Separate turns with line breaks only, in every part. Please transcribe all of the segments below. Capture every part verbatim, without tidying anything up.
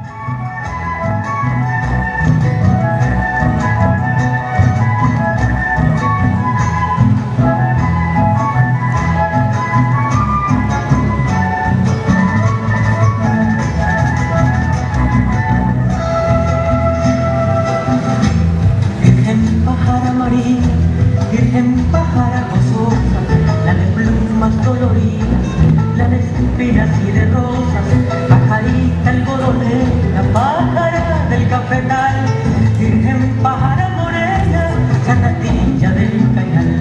Virgen pájara gozosa, la de plumas coloridas, la de espinas y de rosas, pajarita algodonera, pájara del cafetal, virgen pájara morena, chanatilla del cañal.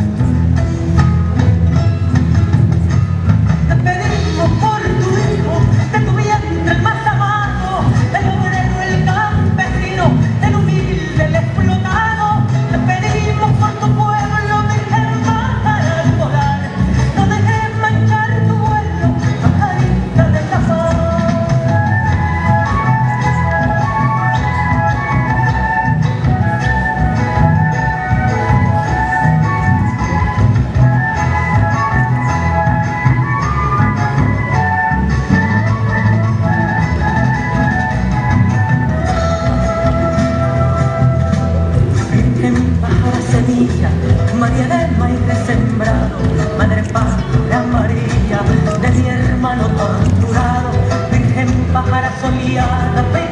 Te pedimos por tu hijo, de tu vientre el más amado, el obrero, el campesino, el humilde, el explotado. Te pedimos por tu pueblo, virgen pájara polar, no dejes manchar tu vuelo, pajarita de la paz. María del maíz sembrado, madre pájara María, de mi hermano torturado, virgen pájara soleada.